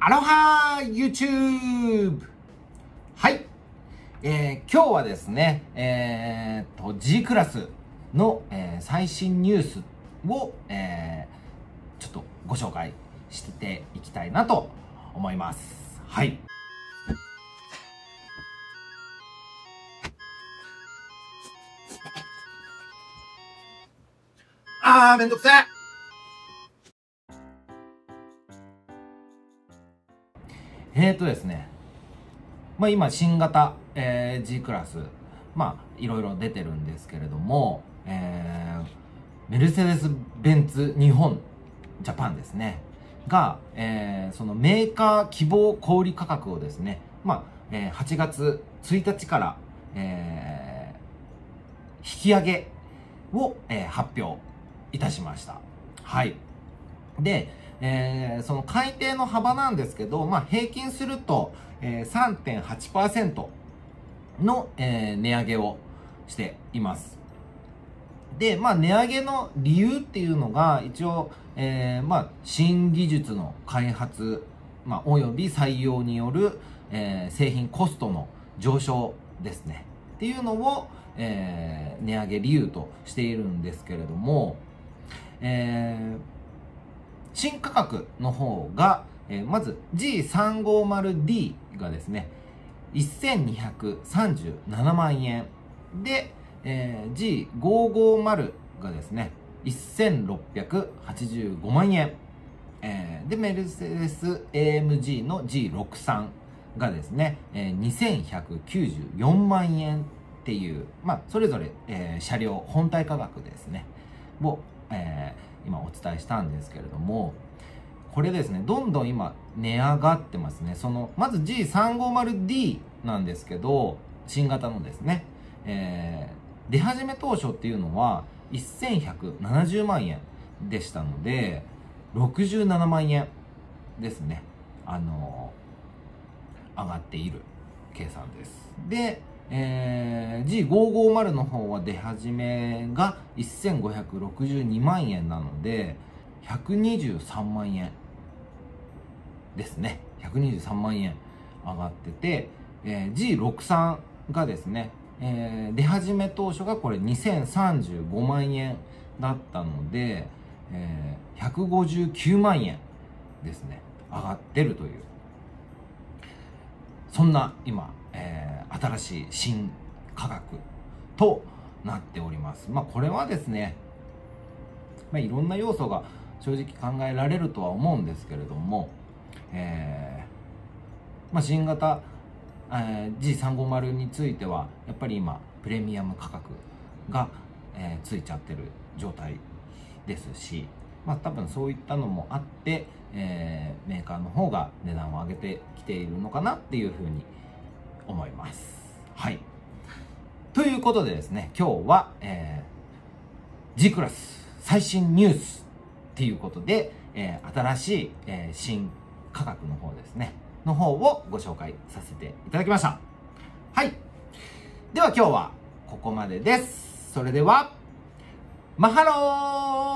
アロハ YouTube! はい。今日はですね、G クラスの、最新ニュースを、ちょっとご紹介していきたいなと思います。はい。めんどくせえですね、今新型、G クラス、いろいろ出てるんですけれども、メルセデス・ベンツ日本ジャパンですねが、そのメーカー希望小売価格をですね、8月1日から、引き上げを、発表いたしました。はい。で、その改定の幅なんですけど、平均すると、3.8% の、値上げをしています。で、値上げの理由っていうのが、一応、新技術の開発、および採用による、製品コストの上昇ですね。っていうのを、値上げ理由としているんですけれども、新価格の方が、まず G350D がですね、1237万円。で、G550 がですね、1685万円。で、メルセデス AMG の G63 がですね、2194万円っていう、それぞれ、車両本体価格ですね、を、今お伝えしたんですけれども、これですね、どんどん今値上がってますね。まず G350D なんですけど、新型のですね、出始め当初っていうのは1170万円でしたので、67万円ですね、上がっている計算です。で、G550 の方は出始めが1562万円なので、123万円ですね。123万円上がってて、G63 がですね、出始め当初がこれ2035万円だったので、159万円ですね、上がってるという、そんな今、新しい新価格となっております。これはですね、いろんな要素が正直考えられるとは思うんですけれども、新型、G350 についてはやっぱり今プレミアム価格が、ついちゃってる状態ですし、多分そういったのもあって、メーカーの方が値段を上げてきているのかなっていうふうに思います。はい。ということでですね、今日は、G クラス最新ニュースっていうことで、新しい、新価格の方ですね、の方をご紹介させていただきました。はい。では今日はここまでです。それでは、マハロー